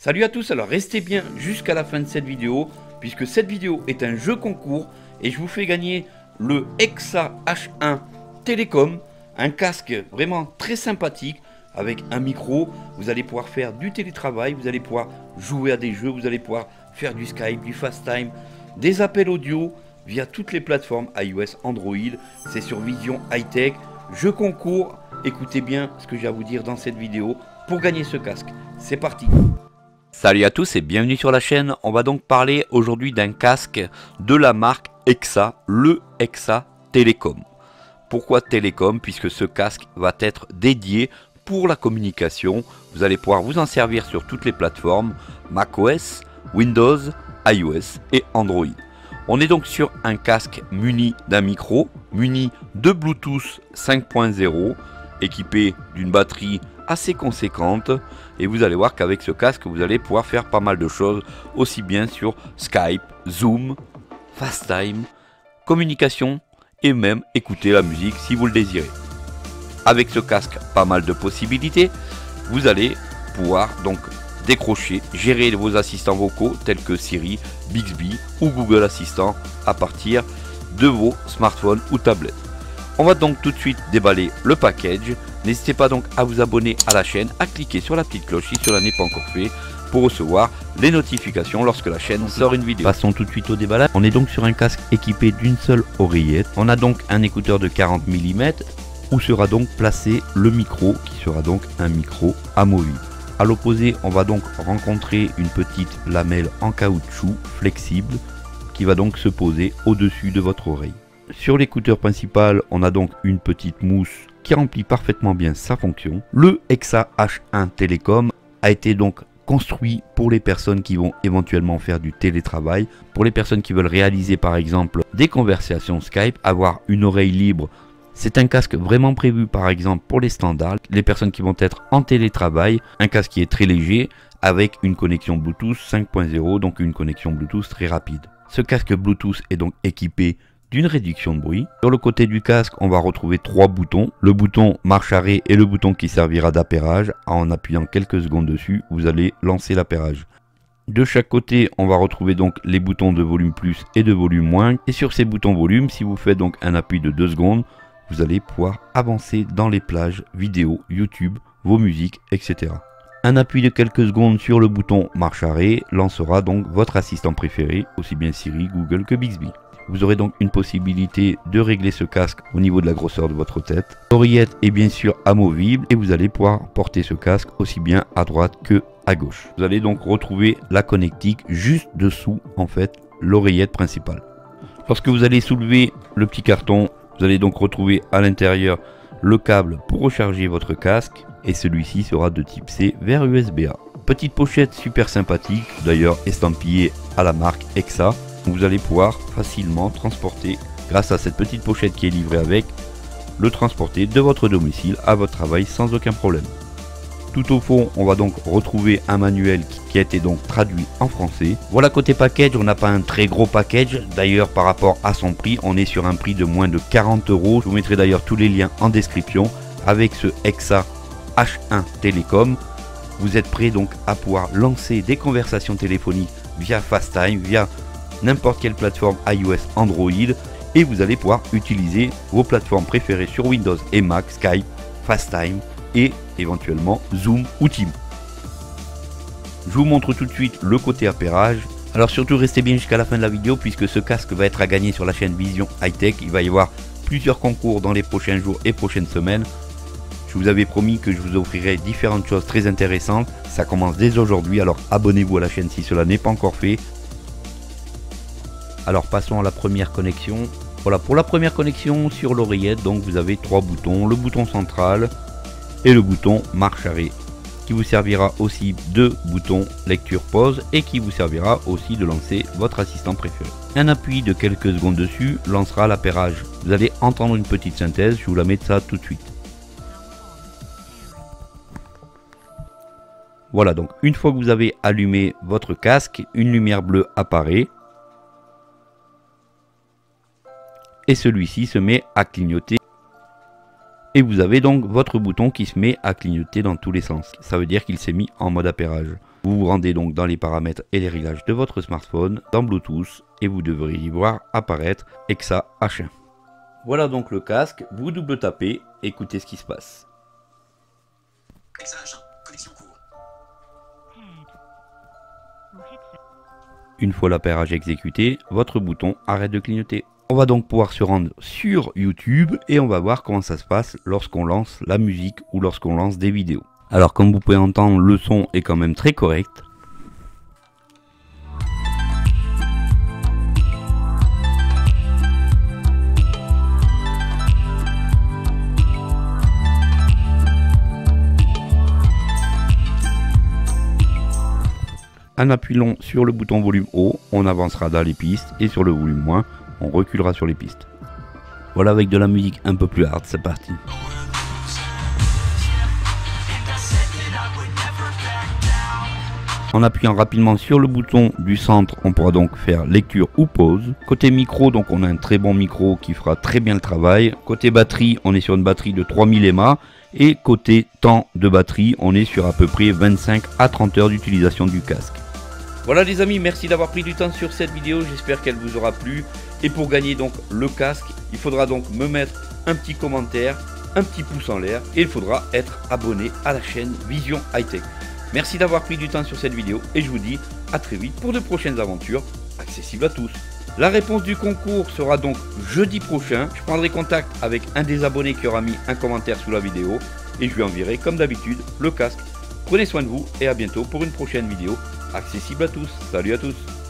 Salut à tous, alors restez bien jusqu'à la fin de cette vidéo, puisque cette vidéo est un jeu concours et je vous fais gagner le Hexa H1 Télécom, un casque vraiment très sympathique avec un micro. Vous allez pouvoir faire du télétravail, vous allez pouvoir jouer à des jeux, vous allez pouvoir faire du Skype, du FaceTime, des appels audio via toutes les plateformes iOS, Android. C'est sur Vision High-Tech, jeu concours. Écoutez bien ce que j'ai à vous dire dans cette vidéo pour gagner ce casque. C'est parti. Salut à tous et bienvenue sur la chaîne. On va donc parler aujourd'hui d'un casque de la marque Hexa, le Hexa Télécom. Pourquoi Télécom? Puisque ce casque va être dédié pour la communication. Vous allez pouvoir vous en servir sur toutes les plateformes macOS, Windows, iOS et Android. On est donc sur un casque muni d'un micro, muni de Bluetooth 5.0, équipé d'une batterie assez conséquente, et vous allez voir qu'avec ce casque vous allez pouvoir faire pas mal de choses, aussi bien sur Skype, Zoom, FaceTime, communication et même écouter la musique si vous le désirez. Avec ce casque, pas mal de possibilités. Vous allez pouvoir donc décrocher, gérer vos assistants vocaux tels que Siri, Bixby ou Google Assistant à partir de vos smartphones ou tablettes. On va donc tout de suite déballer le package. N'hésitez pas donc à vous abonner à la chaîne, à cliquer sur la petite cloche si cela n'est pas encore fait pour recevoir les notifications lorsque la chaîne sort une vidéo. Passons tout de suite au déballage. On est donc sur un casque équipé d'une seule oreillette. On a donc un écouteur de 40 mm où sera donc placé le micro qui sera donc un micro amovible. À l'opposé, on va donc rencontrer une petite lamelle en caoutchouc flexible qui va donc se poser au-dessus de votre oreille. Sur l'écouteur principal, on a donc une petite mousse qui remplit parfaitement bien sa fonction. Le Hexa H1 Télécom a été donc construit pour les personnes qui vont éventuellement faire du télétravail, pour les personnes qui veulent réaliser par exemple des conversations Skype, avoir une oreille libre. C'est un casque vraiment prévu par exemple pour les standards, les personnes qui vont être en télétravail, un casque qui est très léger avec une connexion Bluetooth 5.0, donc une connexion Bluetooth très rapide. Ce casque Bluetooth est donc équipé d'une réduction de bruit. Sur le côté du casque, on va retrouver trois boutons. Le bouton marche arrêt et le bouton qui servira d'appairage. En appuyant quelques secondes dessus, vous allez lancer l'appairage. De chaque côté, on va retrouver donc les boutons de volume plus et de volume moins. Et sur ces boutons volume, si vous faites donc un appui de 2 secondes, vous allez pouvoir avancer dans les plages vidéo, YouTube, vos musiques, etc. Un appui de quelques secondes sur le bouton marche arrêt lancera donc votre assistant préféré, aussi bien Siri, Google que Bixby. Vous aurez donc une possibilité de régler ce casque au niveau de la grosseur de votre tête. L'oreillette est bien sûr amovible et vous allez pouvoir porter ce casque aussi bien à droite que à gauche. Vous allez donc retrouver la connectique juste dessous en fait l'oreillette principale. Lorsque vous allez soulever le petit carton, vous allez donc retrouver à l'intérieur le câble pour recharger votre casque et celui-ci sera de type C vers USB-A. Petite pochette super sympathique, d'ailleurs estampillée à la marque Hexa. Vous allez pouvoir facilement transporter, grâce à cette petite pochette qui est livrée avec, le transporter de votre domicile à votre travail sans aucun problème. Tout au fond, on va donc retrouver un manuel qui a été donc traduit en français. Voilà, côté package, on n'a pas un très gros package. D'ailleurs, par rapport à son prix, on est sur un prix de moins de 40 €. Je vous mettrai d'ailleurs tous les liens en description. Avec ce Hexa H1 Télécom, vous êtes prêt donc à pouvoir lancer des conversations téléphoniques via FaceTime, via n'importe quelle plateforme iOS, Android, et vous allez pouvoir utiliser vos plateformes préférées sur Windows et Mac, Skype, FaceTime et éventuellement Zoom ou Teams. Je vous montre tout de suite le côté appairage. Alors surtout restez bien jusqu'à la fin de la vidéo puisque ce casque va être à gagner sur la chaîne Vision High-Tech. Il va y avoir plusieurs concours dans les prochains jours et prochaines semaines. Je vous avais promis que je vous offrirai différentes choses très intéressantes. Ça commence dès aujourd'hui, alors abonnez-vous à la chaîne si cela n'est pas encore fait. Alors passons à la première connexion. Voilà, pour la première connexion sur l'oreillette, donc vous avez trois boutons, le bouton central et le bouton marche arrêt, qui vous servira aussi de bouton lecture pause et qui vous servira aussi de lancer votre assistant préféré. Un appui de quelques secondes dessus lancera l'appairage. Vous allez entendre une petite synthèse, je vous la mets ça tout de suite. Voilà, donc une fois que vous avez allumé votre casque, une lumière bleue apparaît. Et celui-ci se met à clignoter. Et vous avez donc votre bouton qui se met à clignoter dans tous les sens. Ça veut dire qu'il s'est mis en mode appairage. Vous vous rendez donc dans les paramètres et les réglages de votre smartphone, dans Bluetooth, et vous devrez y voir apparaître EXA H1. Voilà donc le casque, vous double tapez, écoutez ce qui se passe. EXA H1, connexion court. Une fois l'appairage exécuté, votre bouton arrête de clignoter. On va donc pouvoir se rendre sur YouTube et on va voir comment ça se passe lorsqu'on lance la musique ou lorsqu'on lance des vidéos. Alors comme vous pouvez entendre, le son est quand même très correct. En appuyant sur le bouton volume haut, on avancera dans les pistes et sur le volume moins, on reculera sur les pistes. Voilà, avec de la musique un peu plus hard, c'est parti. En appuyant rapidement sur le bouton du centre, on pourra donc faire lecture ou pause. Côté micro, donc on a un très bon micro qui fera très bien le travail. Côté batterie, on est sur une batterie de 3000 mAh. Et côté temps de batterie, on est sur à peu près 25 à 30 heures d'utilisation du casque. Voilà les amis, merci d'avoir pris du temps sur cette vidéo, j'espère qu'elle vous aura plu. Et pour gagner donc le casque, il faudra donc me mettre un petit commentaire, un petit pouce en l'air et il faudra être abonné à la chaîne Vision High Tech. Merci d'avoir pris du temps sur cette vidéo et je vous dis à très vite pour de prochaines aventures accessibles à tous. La réponse du concours sera donc jeudi prochain. Je prendrai contact avec un des abonnés qui aura mis un commentaire sous la vidéo et je lui enverrai comme d'habitude le casque. Prenez soin de vous et à bientôt pour une prochaine vidéo accessible à tous. Salut à tous.